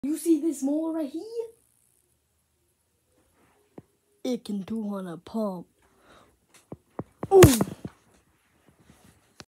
You see this mole right here? It can do on a pump. Ooh.